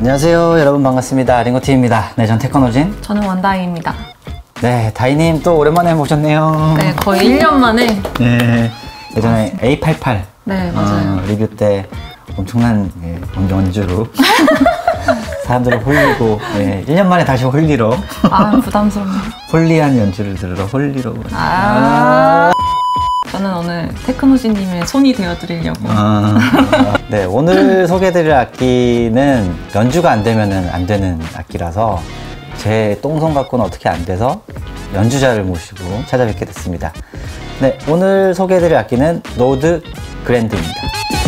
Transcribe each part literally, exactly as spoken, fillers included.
안녕하세요 여러분, 반갑습니다. 링고팀입니다. 네, 전 테크노진. 저는 원다이입니다. 네, 다이님 또 오랜만에 모셨네요. 네, 거의 일 년 만에. 네, 예전에 에이 팔십팔 네, 맞아요. 어, 리뷰 때 엄청난 예, 연주로 사람들을 홀리고, 예, 일 년 만에 다시 홀리러. 아, 부담스럽네요. 홀리한 연주를 들으러 홀리러. 아, 저는 오늘 테크노진님의 손이 되어드리려고. 아, 네, 오늘 소개해드릴 악기는 연주가 안 되면 안 되는 악기라서 제 똥손 갖고는 어떻게 안 돼서 연주자를 모시고 찾아뵙게 됐습니다. 네, 오늘 소개해드릴 악기는 노드 그랜드입니다.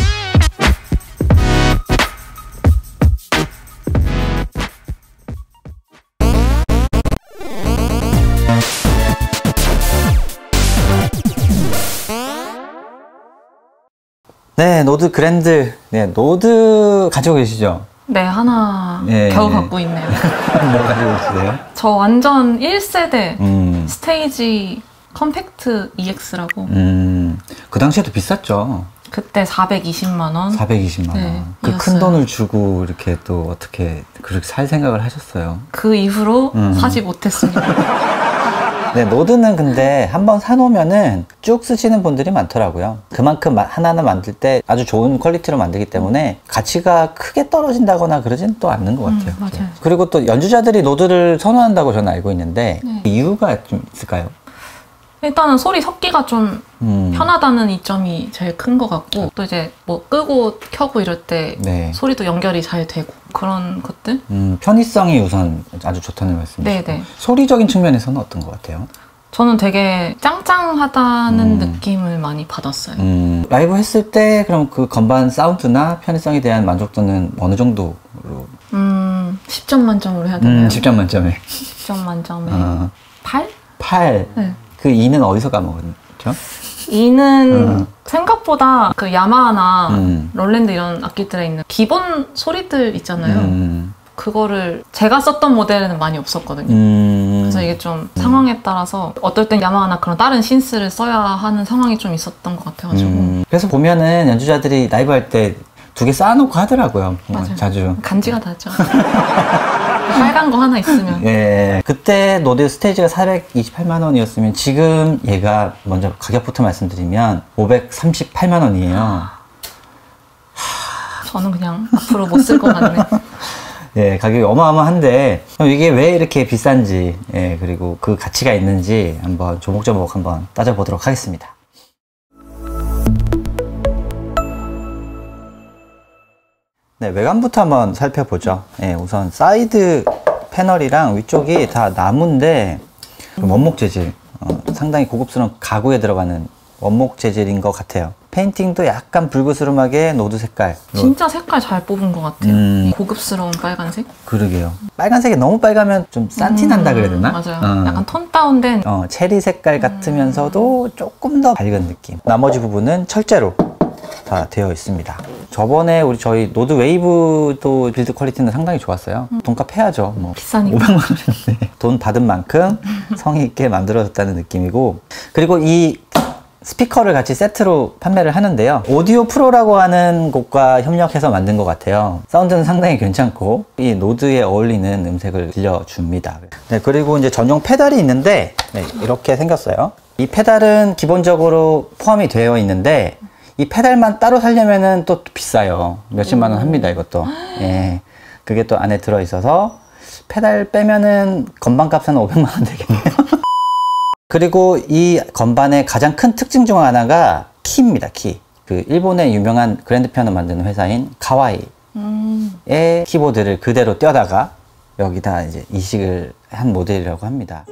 네, 노드 그랜드. 네, 노드 가지고 계시죠? 네, 하나 네, 겨우 네. 갖고 있네요. 뭐 가지고 계시세요? 저 완전 일 세대 음, 스테이지 컴팩트 이엑스라고. 음, 그 당시에도 비쌌죠. 그때 사백이십만 원. 사백이십만 원. 네, 그 큰 이었어요. 돈을 주고 이렇게 또 어떻게 그렇게 살 생각을 하셨어요? 그 이후로 음. 사지 못했습니다. 네, 노드는 근데 한번 사놓으면은 쭉 쓰시는 분들이 많더라고요. 그만큼 마- 하나하나 만들 때 아주 좋은 퀄리티로 만들기 때문에 가치가 크게 떨어진다거나 그러진 또 않는 것 같아요. 음, 맞아요. 그리고 또 연주자들이 노드를 선호한다고 저는 알고 있는데 네. 이유가 좀 있을까요? 일단은 소리 섞기가 좀 음, 편하다는 이점이 제일 큰 것 같고, 또 이제 뭐 끄고 켜고 이럴 때 네. 소리도 연결이 잘 되고 그런 것들. 음, 편의성이 우선 아주 좋다는 말씀이시죠. 네네. 소리적인 측면에서는 어떤 것 같아요? 저는 되게 짱짱하다는 음. 느낌을 많이 받았어요. 음, 라이브 했을 때 그럼 그 건반 사운드나 편의성에 대한 만족도는 어느 정도로? 음, 십 점 만점으로 해야 되나요? 음, 십 점 만점에. 십 점 만점에 어, 팔? 팔. 네. 그 이는 어디서 까먹었죠? 이는 음. 생각보다 그 야마하나 음. 롤랜드 이런 악기들에 있는 기본 소리들 있잖아요. 음. 그거를 제가 썼던 모델에는 많이 없었거든요. 음. 그래서 이게 좀 상황에 따라서 어떨 땐 야마하나 그런 다른 신스를 써야 하는 상황이 좀 있었던 것 같아가지고. 음. 그래서 보면은 연주자들이 라이브 할 때 두 개 쌓아놓고 하더라고요. 어, 맞아요. 자주. 간지가 나죠. 빨간 거 하나 있으면. 예. 그때 노드 스테이지가 사백이십팔만 원이었으면 지금 얘가 먼저 가격부터 말씀드리면 오백삼십팔만 원이에요. 저는 그냥 앞으로 못 쓸 것 같네. 예, 가격이 어마어마한데 그럼 이게 왜 이렇게 비싼지, 예, 그리고 그 가치가 있는지 한번 조목조목 한번 따져보도록 하겠습니다. 네, 외관부터 한번 살펴보죠. 예, 우선 사이드 패널이랑 위쪽이 다 나무인데 원목 재질, 어, 상당히 고급스러운 가구에 들어가는 원목 재질인 것 같아요. 페인팅도 약간 불그스름하게 노드 색깔. 진짜 색깔 잘 뽑은 것 같아요. 음. 고급스러운 빨간색. 그러게요. 빨간색이 너무 빨가면 좀 싼티 난다 그래야 되나? 음, 맞아요. 어. 약간 톤 다운된. 어, 체리 색깔 같으면서도 조금 더 밝은 느낌. 나머지 부분은 철제로 다 되어 있습니다. 저번에 우리 저희 노드 웨이브도 빌드 퀄리티는 상당히 좋았어요. 돈값 해야죠. 뭐 비싸니까. 오백만 원이었네. 돈 받은 만큼 성의 있게 만들어졌다는 느낌이고, 그리고 이 스피커를 같이 세트로 판매를 하는데요. 오디오 프로라고 하는 곳과 협력해서 만든 것 같아요. 사운드는 상당히 괜찮고 이 노드에 어울리는 음색을 들려줍니다. 네, 그리고 이제 전용 페달이 있는데, 네, 이렇게 생겼어요. 이 페달은 기본적으로 포함이 되어 있는데 이 페달만 따로 사려면은 또 비싸요. 몇십만 원 합니다, 이것도. 예, 그게 또 안에 들어 있어서 페달 빼면은 건반 값은 오백만 원 되겠네요. 그리고 이 건반의 가장 큰 특징 중 하나가 키입니다, 키. 그 일본의 유명한 그랜드 피아노 만드는 회사인 카와이의 음. 키보드를 그대로 떼다가 여기다 이제 이식을 한 모델이라고 합니다.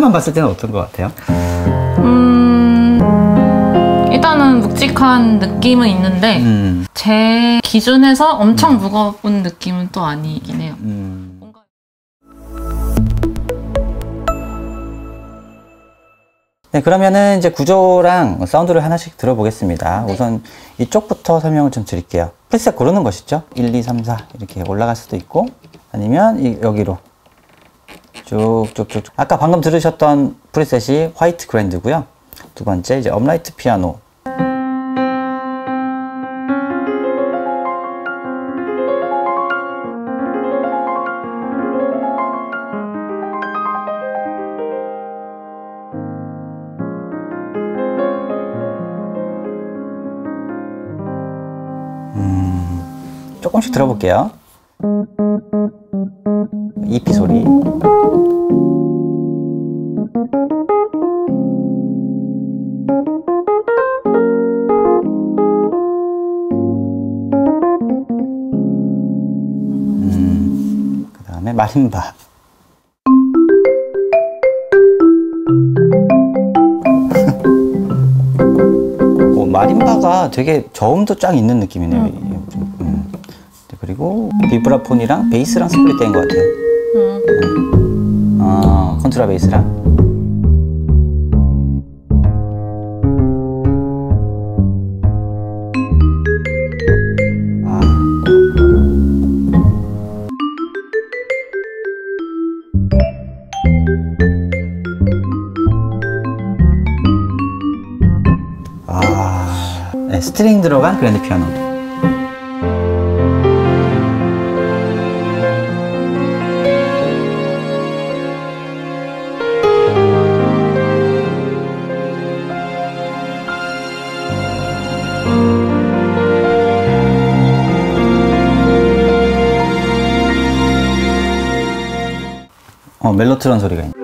혼자만 봤을 때는 어떤 것 같아요? 음, 일단은 묵직한 느낌은 있는데 음. 제 기준에서 엄청 음. 무거운 느낌은 또 아니긴 해요. 음. 뭔가... 네, 그러면은 이제 구조랑 사운드를 하나씩 들어보겠습니다. 네. 우선 이쪽부터 설명을 좀 드릴게요. 프리셋 고르는 것이죠. 일, 이, 삼, 사 이렇게 올라갈 수도 있고 아니면 이, 여기로 쭉쭉쭉. 아까 방금 들으셨던 프리셋이 화이트 그랜드고요. 두 번째 이제 업라이트 피아노. 음, 조금씩 들어볼게요. 이피 소리. 음, 그 다음에 마림바. 오, 마림바가 되게 저음도 쫙 있는 느낌이네요. 음. 음. 그리고 비브라폰이랑 베이스랑 스플릿된 것 같아요. 음. 음. 어, 컨트라 베이스랑. 아, 네, 스트링 들어간 그랜드 피아노. 어, 멜로트론 소리가 있네.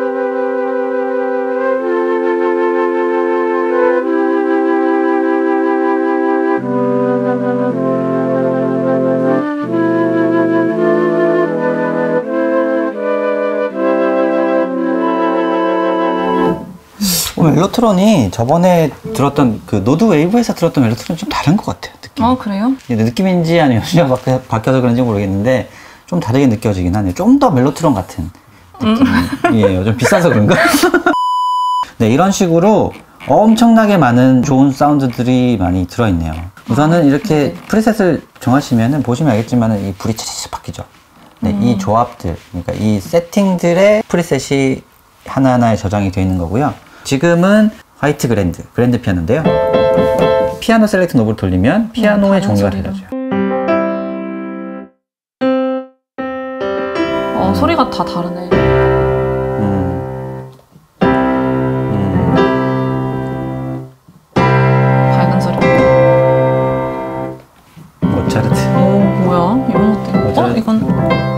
어, 멜로트론이 저번에 들었던 그 노드 웨이브에서 들었던 멜로트론이 좀 다른 것 같아요. 느낌. 어, 그래요? 느낌인지 아니면 연주가 바뀌어서 그런지 모르겠는데 좀 다르게 느껴지긴 하네요. 좀 더 멜로트론 같은 느낌이에요. 좀 비싸서 그런가? 네, 이런 식으로 엄청나게 많은 좋은 사운드들이 많이 들어있네요. 우선은 이렇게 프리셋을 정하시면은 보시면 알겠지만 이 불이 치리치 바뀌죠. 네, 음. 이 조합들, 그러니까 이 세팅들의 프리셋이 하나하나에 저장이 되어 있는 거고요. 지금은 화이트 그랜드, 그랜드 피아노인데요. 피아노 셀렉트 노브를 돌리면 피아노의 음, 종류가 달라져요. 어, 소리가 다 다르네. 음. 음. 밝은 소리. 모차르트. 오, 뭐야? 이런 것도 있고. 모차르트. 어? 이건.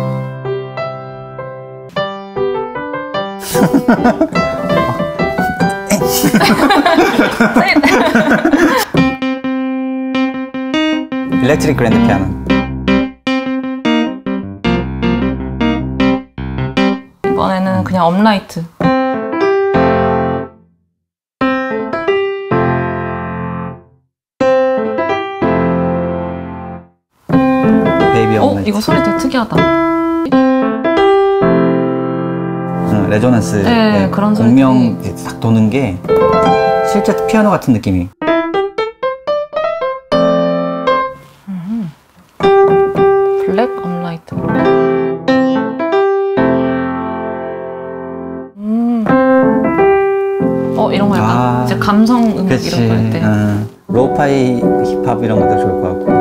일렉트릭 그랜드 피아노. 이번에는 그냥 업라이트. 베이비 어? 업라이트. 이거 소리 되게 특이하다. 응, 레조넌스. 네, 네, 그런 소리. 공명 싹 도는 게 실제 피아노 같은 느낌이. 블랙 업라이트. 음. 어, 이런 거 약간 아, 이제 감성 음악 그치. 이런 거 할 때. 응. 로우파이 힙합 이런 것도 좋을 것 같고.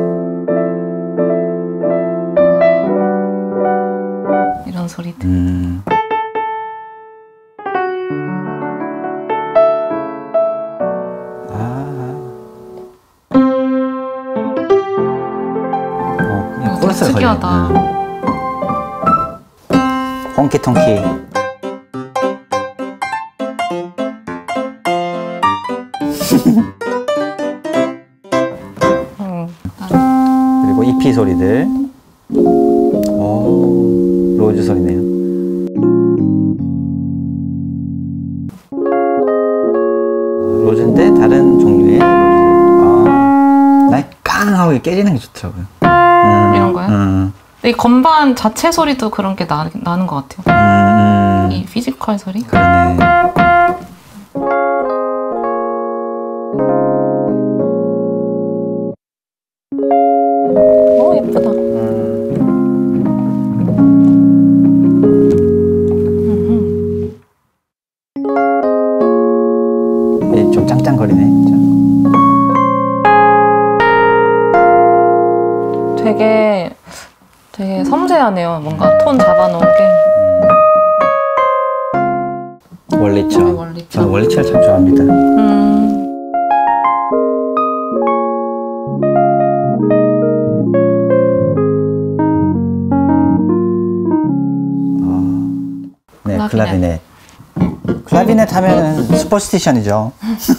이런 소리들. 음. 특이하다. 펑키통키. 음. 그리고 이피 소리들. 오, 로즈 소리네요. 팡 하고 깨지는 게 좋더라고요. 음, 이런 거요? 음. 근데 이 건반 자체 소리도 그런 게 나, 나는 것 같아요. 음. 이 피지컬 소리? 그러네. 오, 예쁘다. 음. 좀 짱짱거리네. 되게 되게 섬세하네요. 뭔가 톤 잡아놓은 게. 원리처. 원리처. 저는 원리처를 참 좋아합니다. 음. 네, 클라비넷. 클라비넷. 클라비넷 하면은 슈퍼스티션이죠.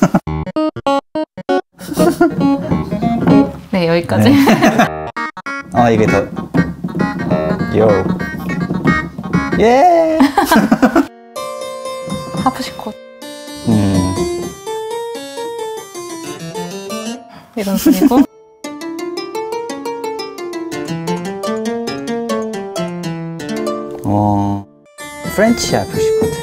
네, 여기까지. 네. 어, 이게 더. 요. 예! 하프시콧. 음. 이런 소리고. 어, 프렌치 하프시콧.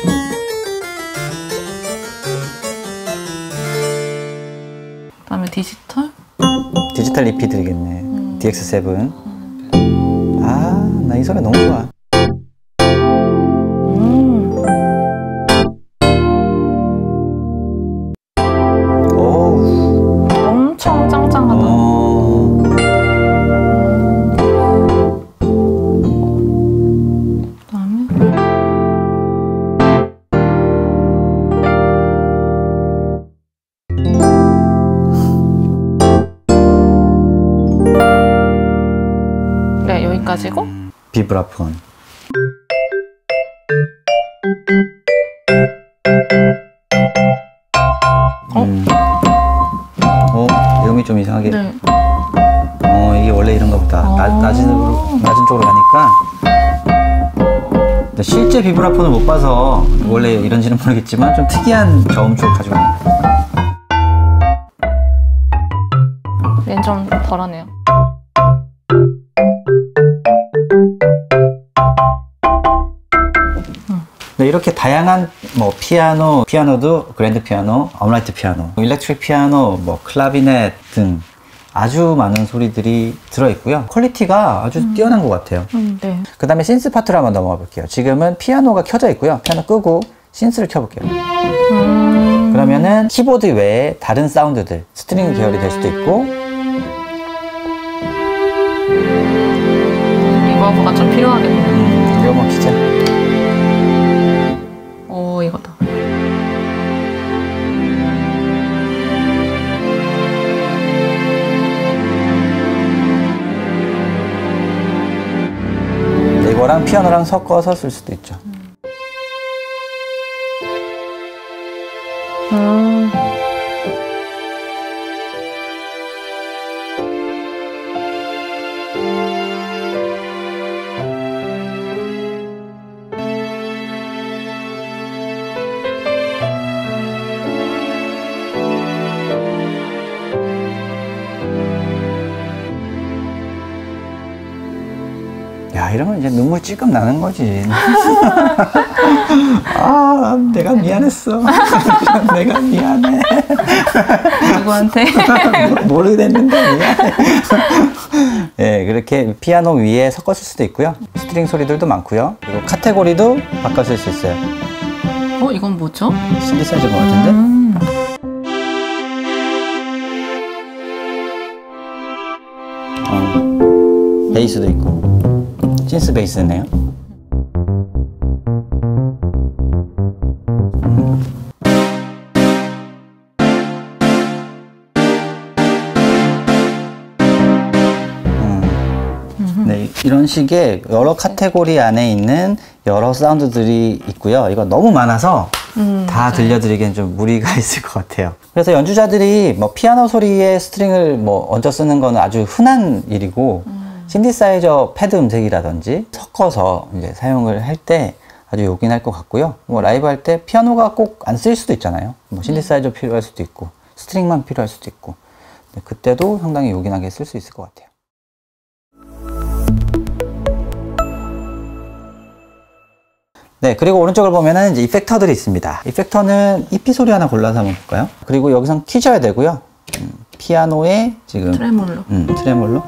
그다음에 디지털. 디지털 이피 들이겠네. 음. 디엑스 세븐. 아, 나 이 소리 너무 좋아. 음. 오우. 엄청 짱짱하다. 어. 그다음에 네, 여기까지고. 비브라폰. 어? 음. 어, 내용이 좀 이상하게. 네. 어, 이게 원래 이런가 보다. 나, 어. 낮은, 낮은 쪽으로 가니까. 근데 실제 비브라폰을 못 봐서 원래 이런지는 모르겠지만 좀 특이한 저음 쪽을 가지고 있는. 얘는 좀 덜하네요. 네, 이렇게 다양한 뭐 피아노, 피아노도 그랜드 피아노, 업라이트 피아노, 일렉트릭 피아노, 뭐 클라비넷 등 아주 많은 소리들이 들어있고요. 퀄리티가 아주 음. 뛰어난 것 같아요. 음, 네. 그 다음에 신스 파트로 한번 넘어가 볼게요. 지금은 피아노가 켜져 있고요. 피아노 끄고 신스를 켜볼게요. 음. 그러면은 키보드 외에 다른 사운드들, 스트링 계열이 될 수도 있고 리버브가 좀 필요하겠네요. 음, 이거 뭐 기자. 오, 이거다. 이거랑 피아노랑 섞어서 쓸 수도 있죠. 음. 야, 이러면 이제 눈물 찔끔 나는 거지. 아, 내가 미안했어. 내가 미안해. 누구한테? 모르겠는데 미안해. 네, 그렇게 피아노 위에 섞었을 수도 있고요. 스트링 소리들도 많고요. 그리고 카테고리도 바꿔 쓸 수 있어요. 어, 이건 뭐죠? 신디사이저인 것 같은데? 음. 어, 베이스도 있고. 신스 베이스네요. 네, 이런 식의 여러 카테고리 안에 있는 여러 사운드들이 있고요. 이거 너무 많아서 음, 다 맞아요. 들려드리기엔 좀 무리가 있을 것 같아요. 그래서 연주자들이 뭐 피아노 소리에 스트링을 뭐 얹어 쓰는 거는 아주 흔한 일이고, 음. 신디사이저 패드 음색이라든지 섞어서 이제 사용을 할 때 아주 요긴할 것 같고요. 뭐 라이브 할 때 피아노가 꼭 안 쓰일 수도 있잖아요. 뭐 신디사이저 필요할 수도 있고, 스트링만 필요할 수도 있고. 그때도 상당히 요긴하게 쓸 수 있을 것 같아요. 네, 그리고 오른쪽을 보면은 이제 이펙터들이 있습니다. 이펙터는 이피 소리 하나 골라서 한번 볼까요? 그리고 여기선 퀴져야 되고요. 음, 피아노에 지금 트레몰로. 음, 트레몰로.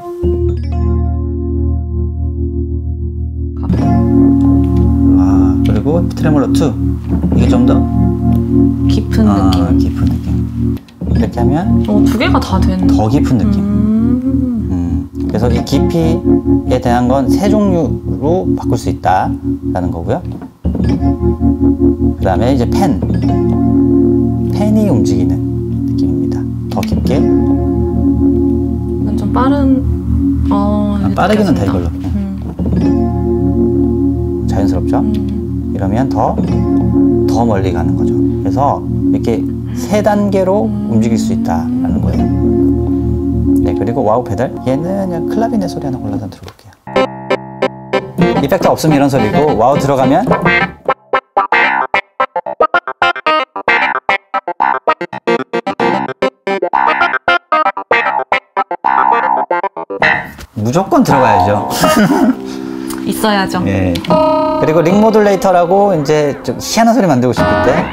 아, 그리고 트레몰로 투. 이게 좀 더 깊은 아, 느낌. 깊은 느낌. 이렇게 하면 어, 두 개가 다 되는. 더 깊은 느낌. 음. 음, 그래서 이 깊이에 대한 건 세 종류로 바꿀 수 있다라는 거고요. 그 다음에 이제 펜. 펜이 움직이는 느낌입니다. 더 깊게. 이건 좀 빠른. 어, 아, 빠르기는 다 이걸로. 음. 자연스럽죠? 음. 이러면 더, 더 멀리 가는 거죠. 그래서 이렇게 세 단계로 음. 움직일 수 있다라는 거예요. 네, 그리고 와우 페달. 얘는 그냥 클라비넷 소리 하나 골라서 들어볼게요. 이펙터 없으면 이런 소리고, 와우 들어가면 무조건 들어가야죠. 있어야죠. 예. 그리고 링 모듈레이터라고 이제 좀 희한한 소리 만들고 싶을 때.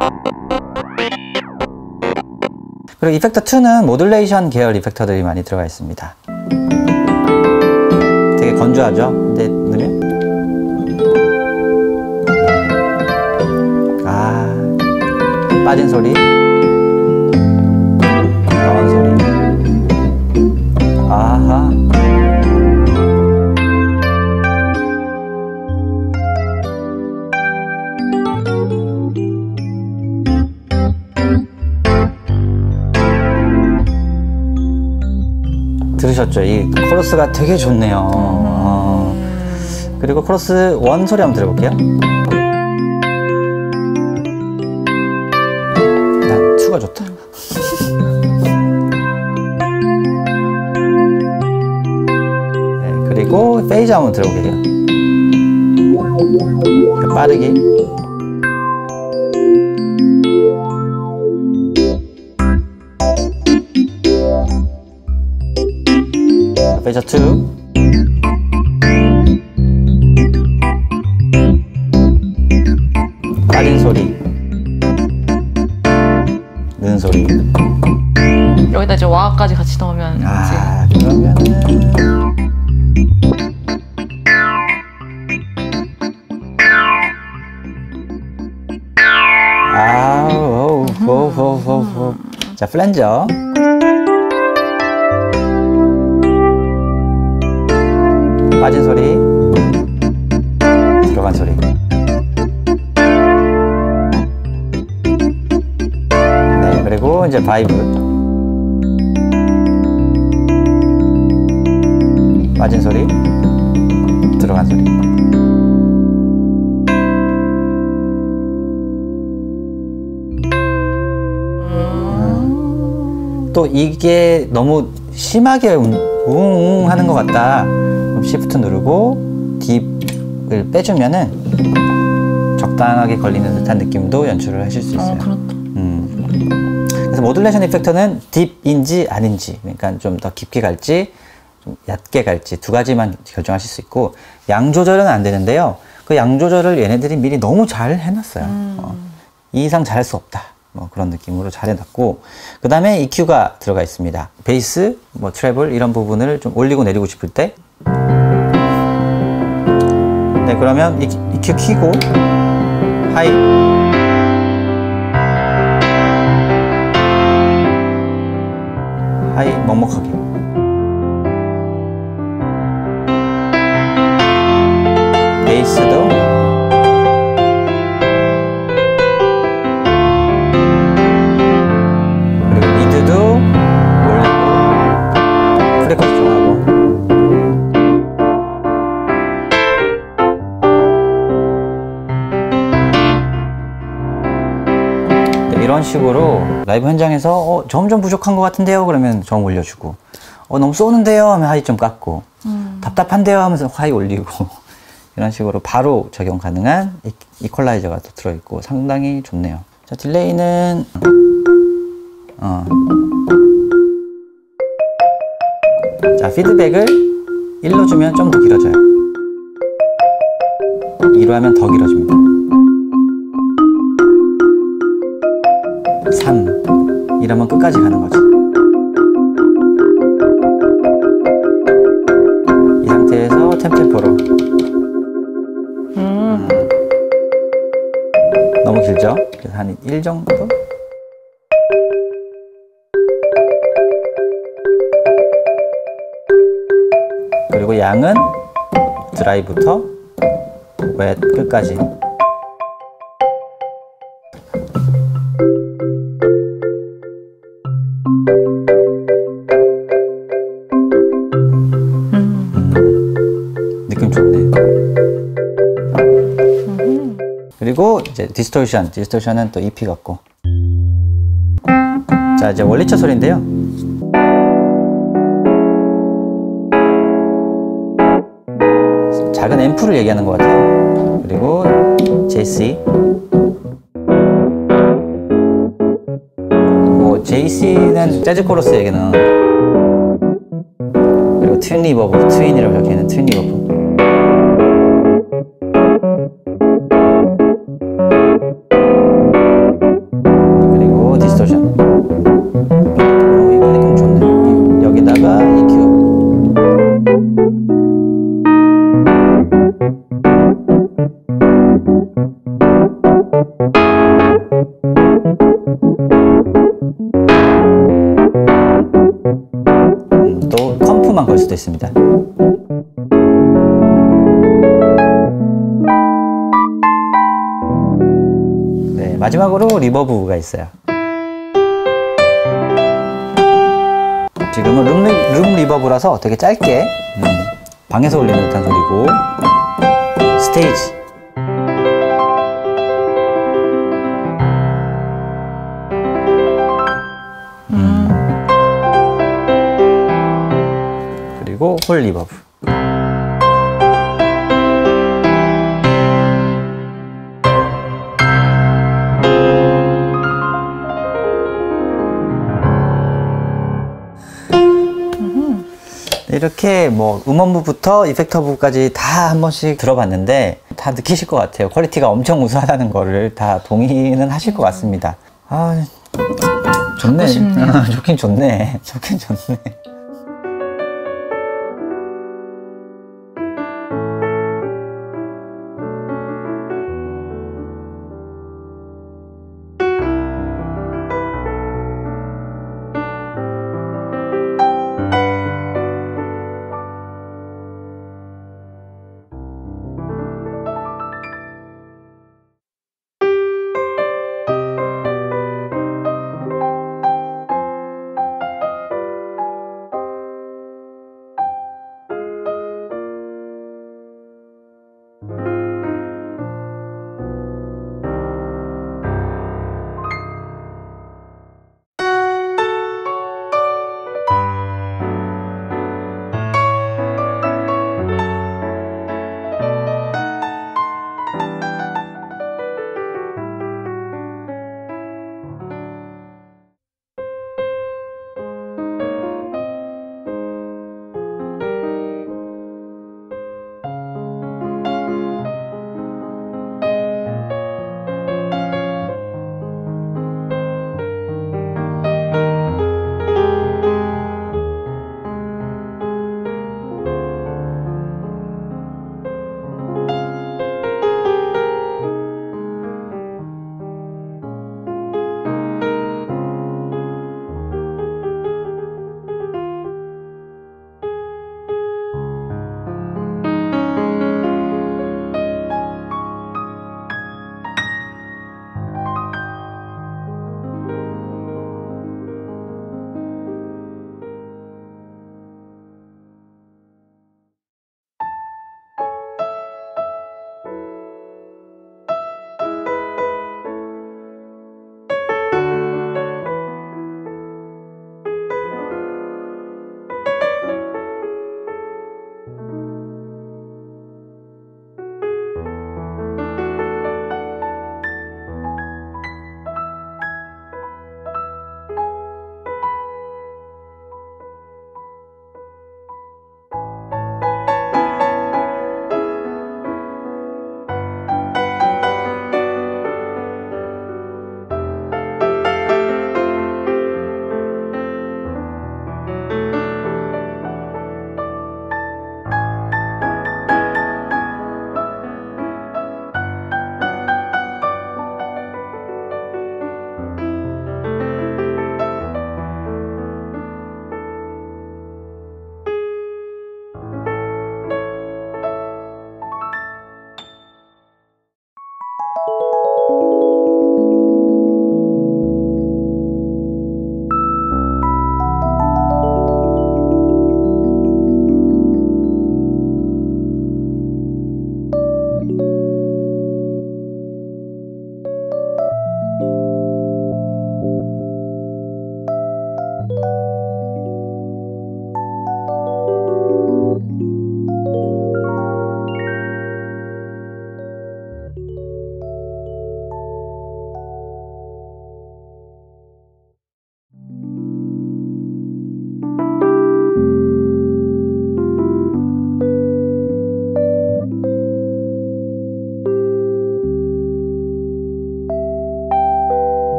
그리고 이펙터 투는 모듈레이션 계열 이펙터들이 많이 들어가 있습니다. 되게 건조하죠? 근데 넣으면 아, 빠진 소리, 나온 소리. 아하. 들으셨죠? 이 코러스가 되게 좋네요. 어. 그리고 코러스 일 소리 한번 들어볼게요. 난 이가 좋다. 네, 그리고 페이즈 한번 들어볼게요. 빠르게. 페이저 투. 빠진 소리, 는 소리. 여기다 이제 와까지 같이 넣으면 아, 그러면은 아우, 호호호호. 자, 플랜저. 빠진 소리, 들어간 소리. 네, 그리고 이제 바이브. 빠진 소리, 들어간 소리. 음. 또 이게 너무 심하게 웅웅 하는 것 같다. 시프트 누르고 딥을 빼주면은 적당하게 걸리는 듯한 느낌도 연출을 하실 수 있어요. 어, 그렇다. 음. 그래서 모듈레이션 이펙터는 딥인지 아닌지, 그러니까 좀 더 깊게 갈지 좀 얕게 갈지 두 가지만 결정하실 수 있고, 양 조절은 안 되는데요. 그 양 조절을 얘네들이 미리 너무 잘 해놨어요. 음. 어, 이 이상 잘할 수 없다. 뭐 그런 느낌으로 잘 해놨고, 그 다음에 이큐가 들어가 있습니다. 베이스, 뭐 트래블 이런 부분을 좀 올리고 내리고 싶을 때. 네, 그러면 이큐 키고 하이, 하이 먹먹하게. 베이스도 그리고 미드도 올리고 프리커스 좀 하고. 이런 식으로 라이브 현장에서 어, 점점 부족한 것 같은데요? 그러면 점 올려주고, 어, 너무 쏘는데요? 하면 하이 좀 깎고, 음. 답답한데요? 하면서 하이 올리고 이런 식으로 바로 적용 가능한 이, 이퀄라이저가 또 들어있고 상당히 좋네요. 자, 딜레이는 어, 자, 피드백을 일로 주면 좀 더 길어져요. 이로 하면 더 길어집니다. 삼. 이러면 끝까지 가는 거죠. 이 상태에서 템템포로. 음. 너무 길죠? 그래서 한 일 정도? 그리고 양은 드라이부터 웻 끝까지. 음, 느낌 좋네. 음. 그리고 이제 디스토션, 디스토션은 또 이피 같고. 자, 이제 원리처 소리인데요. 작은 앰프를 얘기하는 것 같아요. 그리고 제이씨. 뭐 제이씨는 재즈 코러스 얘기는. 그리고 트윈 리버브, 트윈이라고 적혀있는 트윈 리버브. 그리고 디스토션. 어, 이거 느낌 좋네. 여기다가 이큐. 음, 또 컴프만 걸 수도 있습니다. 네, 마지막으로 리버브가 있어요. 지금은 룸, 리, 룸 리버브라서 되게 짧게 음, 방에서 울리는 듯한 소리고. 스테이지. 음. 그리고 홀 리버브. 이렇게 뭐 음원부부터 이펙터부까지 다 한 번씩 들어봤는데 다 느끼실 것 같아요. 퀄리티가 엄청 우수하다는 거를 다 동의는 하실 것 같습니다. 아, 좋네. 좋긴 좋네. 좋긴 좋네.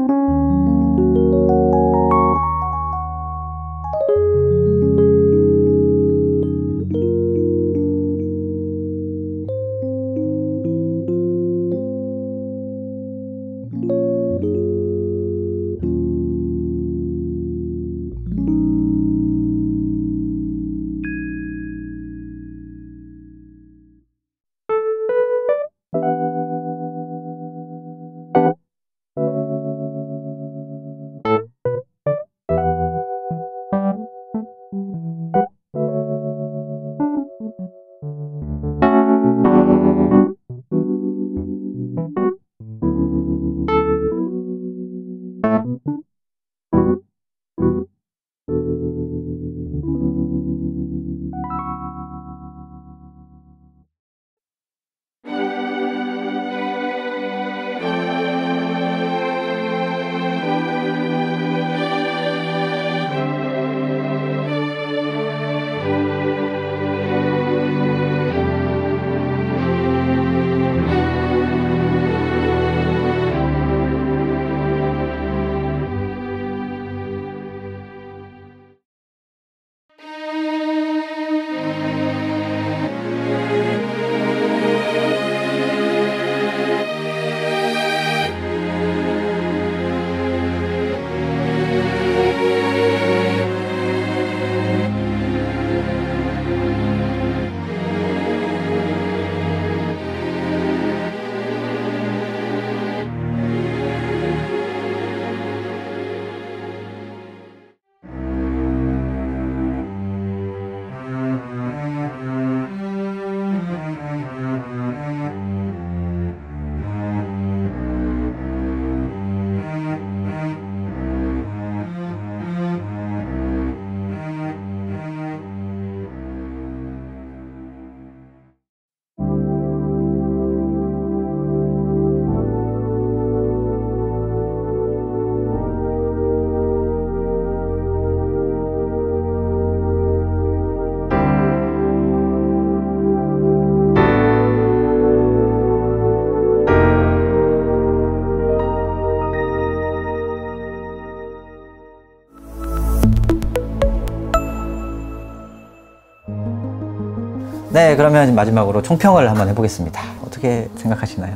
네, 그러면 마지막으로 총평을 한번 해보겠습니다. 어떻게 생각하시나요?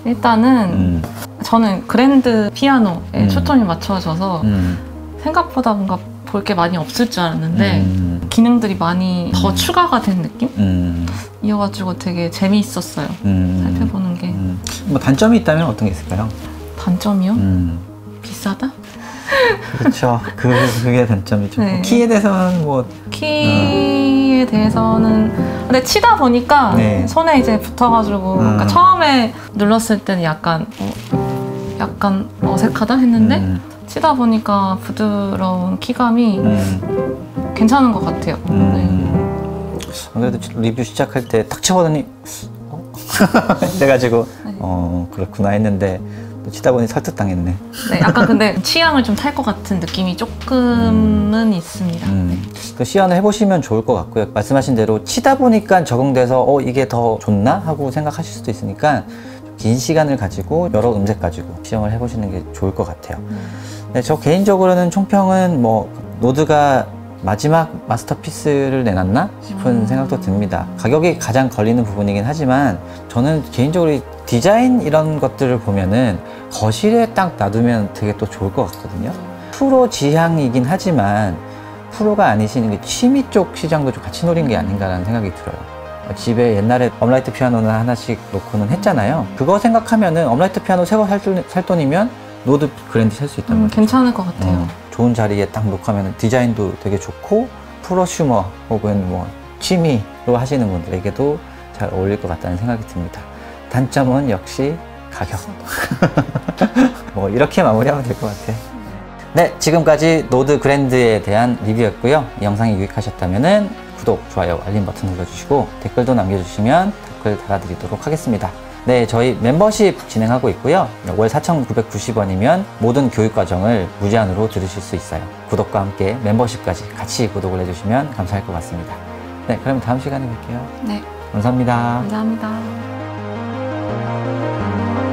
일단은 음. 저는 그랜드 피아노에 음. 초점이 맞춰져서 음. 생각보다 뭔가 볼 게 많이 없을 줄 알았는데 음. 기능들이 많이 더 음. 추가가 된 느낌? 음. 이어가지고 되게 재미있었어요. 음. 살펴보는 게. 음. 뭐 단점이 있다면 어떤 게 있을까요? 단점이요? 음. 비싸다? 그렇죠. 그, 그게 단점이죠. 네. 키에 대해서는 뭐 키에 대해서는 근데 치다 보니까 네. 손에 이제 붙어가지고 음. 그러니까 처음에 눌렀을 때는 약간 어, 약간 어색하다 했는데 음. 치다 보니까 부드러운 키감이 음. 괜찮은 것 같아요. 음. 안 그래도 리뷰 시작할 때 탁 쳐보더니 어? 그래가지고 네. 어 그렇구나 했는데 또 치다 보니 설득당했네. 네, 약간 근데 취향을 좀 탈 것 같은 느낌이 조금은 음. 있습니다. 음. 네. 그 시연을 해보시면 좋을 것 같고요. 말씀하신 대로 치다 보니까 적응돼서 어 이게 더 좋나 하고 생각하실 수도 있으니까 긴 시간을 가지고 여러 음색 가지고 시험을 해보시는 게 좋을 것 같아요. 음. 네, 저 개인적으로는 총평은 뭐 노드가 마지막 마스터피스를 내놨나 싶은 음. 생각도 듭니다. 가격이 가장 걸리는 부분이긴 하지만 저는 개인적으로 이 디자인 이런 것들을 보면은 거실에 딱 놔두면 되게 또 좋을 것 같거든요. 프로 지향이긴 하지만 프로가 아니신 게 취미 쪽 시장도 좀 같이 노린 게 아닌가라는 생각이 들어요. 집에 옛날에 업라이트 피아노는 하나씩 놓고는 했잖아요. 그거 생각하면은 업라이트 피아노 새 거 살, 살 돈이면 노드 그랜드 살 수 있단 음, 말이죠. 괜찮을 것 같아요. 어, 좋은 자리에 딱 놓고 하면 디자인도 되게 좋고 프로슈머 혹은 뭐 취미로 하시는 분들에게도 잘 어울릴 것 같다는 생각이 듭니다. 단점은 역시 가격. 뭐 이렇게 마무리하면 될 것 같아요. 네, 지금까지 노드 그랜드에 대한 리뷰였고요. 이 영상이 유익하셨다면 구독, 좋아요, 알림 버튼 눌러주시고 댓글도 남겨주시면 댓글 달아드리도록 하겠습니다. 네, 저희 멤버십 진행하고 있고요. 월 사천구백구십 원이면 모든 교육과정을 무제한으로 들으실 수 있어요. 구독과 함께 멤버십까지 같이 구독을 해주시면 감사할 것 같습니다. 네, 그럼 다음 시간에 뵐게요. 네, 감사합니다. 감사합니다.